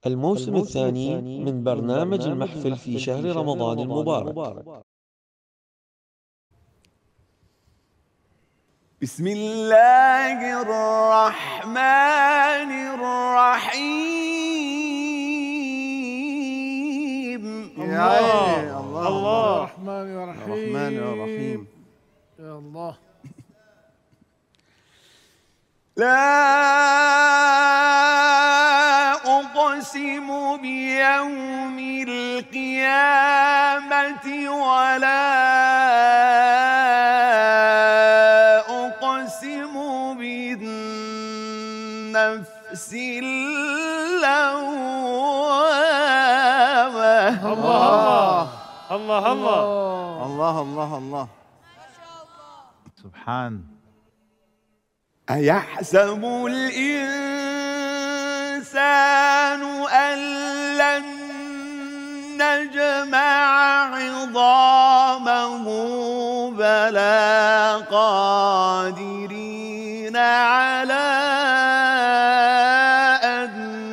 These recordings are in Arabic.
الموسم الثاني من برنامج المحفل في شهر رمضان المبارك. بسم الله الرحمن الرحيم. يا عيني الله الله الرحمن الرحيم. الرحمن الرحيم. يا الله. لا أقسم بيوم القيامة ولا أقسم بالنفس اللوامة. الله الله الله الله الله الله. سبحان. أيحسب الإنسان أن لن نجمع عظامه بلى قادرين على أن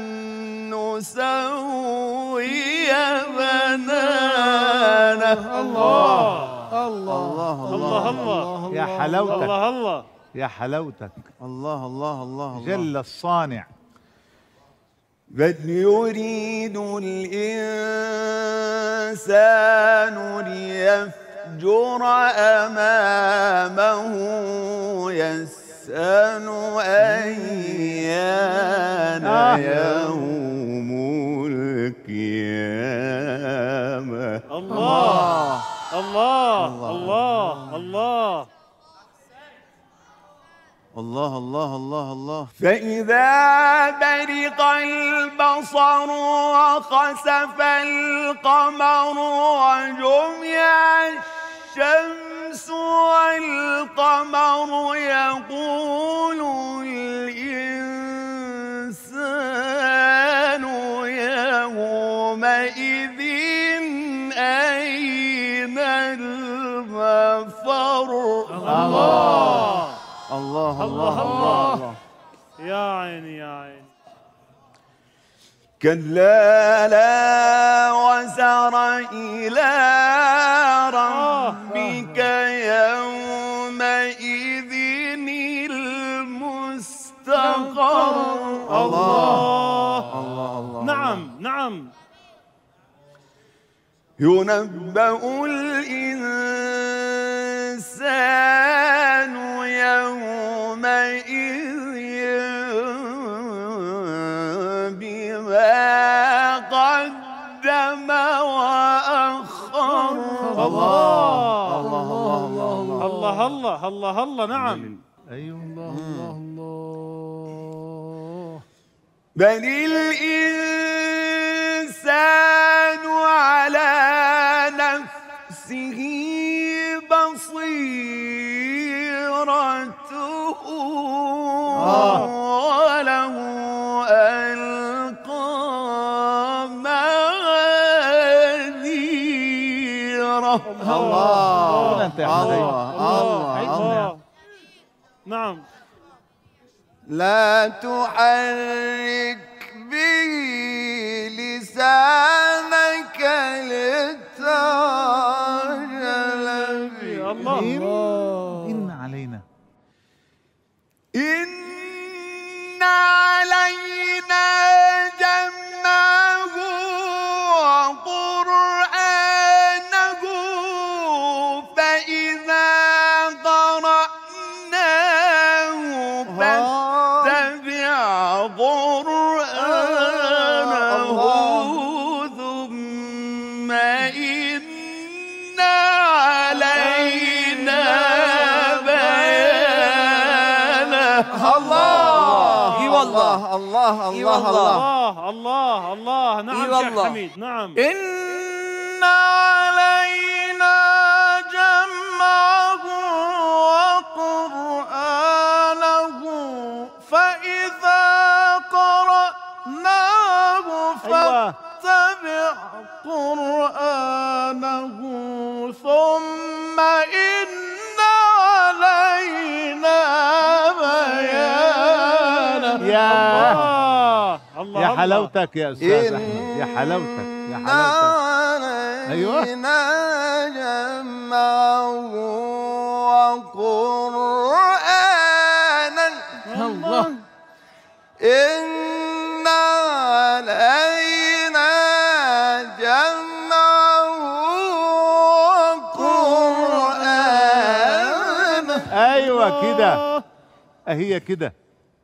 نسوي بنانه. الله الله الله الله يا حلاوتك. الله الله يا حلاوتك. الله الله الله جل الصانع. بل يريد الإنسان ليفجر أمامه يسأل أيان يوم القيامة. الله الله الله الله الله الله الله الله. فإذا برق البصر وخسف القمر وجمع الشمس والقمر يقول الإنسان يومئذ أين المفر. الله الله الله الله. يا عيني يا عيني. كلا لا وزر إلى ربك يومئذ المستقر. الله الله. نعم نعم. ينبأ الإنسان يومئذ بما قدم وأخر. الله الله الله الله الله الله الله. نعم. أيوه. الله الله. بل الإنسان على نفسه بصيرته ولو ألقى معاذيره. الله أنت يا حسين. الله. نعم. لا تحرك به لسانك لتعجل به. الله. إن علينا. إن علينا جمعه وقرآنه فإذا قرأناه فاتبع قرآنه ثم إن علينا بيانه. الله والله الله الله الله الله الله. نعم شيخ حميد. نعم. إن علينا جمعه وقرآنه فإذا قرأناه فاتبع قرآنه ثم إن علينا بيانه. الله يا حلاوتك يا أستاذ أحمد، يا حلاوتك يا حلاوتك. أيوه جمعه وقرآنا الله. إن علينا جمعه وقرآنا. أيوه كده، هي كده.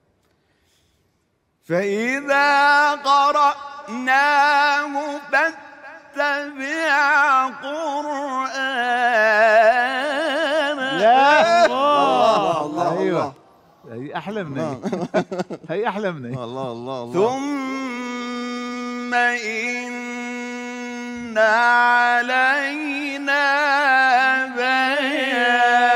فإذا قرأناه فاتبع قرآنا. لا الله الله أيوه الله. هي أحلى من هي. هي أحلى من هي. الله الله الله. ثم إن علينا بيان.